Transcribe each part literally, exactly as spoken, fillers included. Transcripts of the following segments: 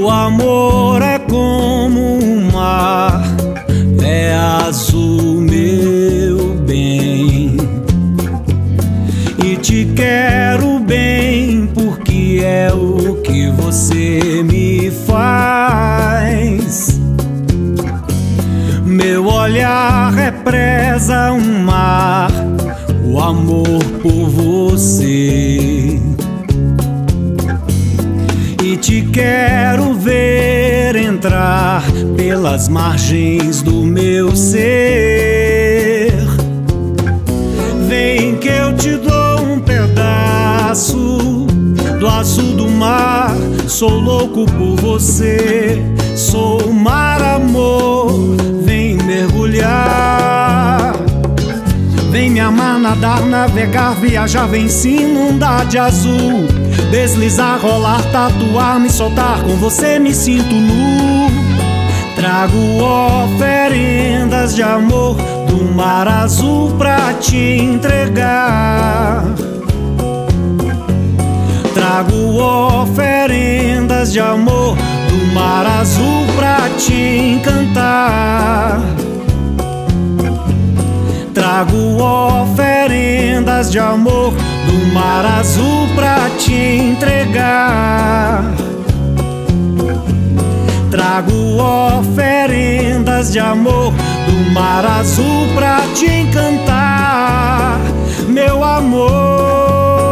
O amor é como um mar, é azul, meu bem, e te quero bem porque é o que você me faz. Meu olhar represa um mar, o amor por você, e te quero ver entrar pelas margens do meu ser. Vem que eu te dou um pedaço do azul do mar. Sou louco por você, sou o mar, amor. Vem mergulhar, vem me amar, nadar, navegar, viajar, vem se inundar de azul. Deslizar, rolar, tatuar, me soltar, com você me sinto nu. Trago oferendas de amor do mar azul pra te entregar. Trago oferendas de amor do mar azul pra te encantar. Trago oferendas de amor do mar azul pra te entregar. Trago oferendas de amor do mar azul pra te encantar, meu amor.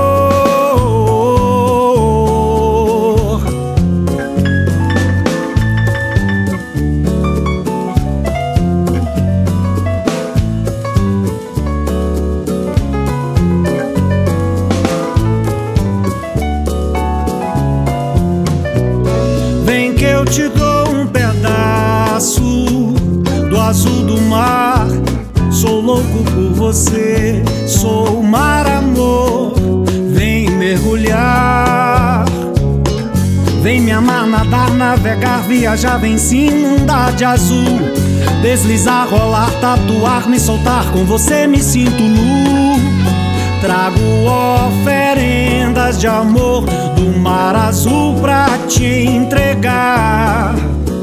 Vem que eu te dou um pedaço do azul do mar. Sou louco por você, sou o mar, amor. Vem mergulhar, vem me amar, nadar, navegar, viajar, vem se inundar de azul. Deslizar, rolar, tatuar, me soltar, com você me sinto nu. Trago oferendas de amor do mar azul pra te entregar.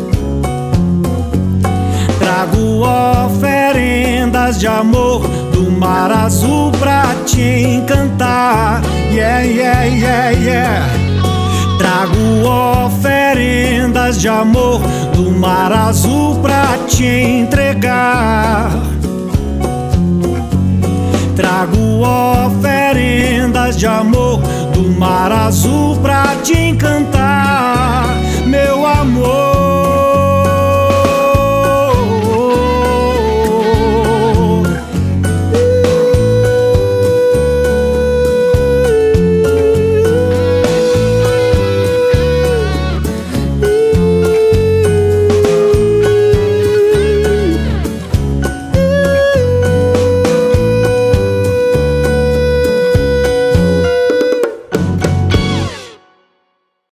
Trago oferendas de amor do mar azul pra te encantar. Yeah, yeah, yeah, yeah. Trago oferendas de amor do mar azul pra te entregar. Trago oferendas de amor do mar azul pra te encantar.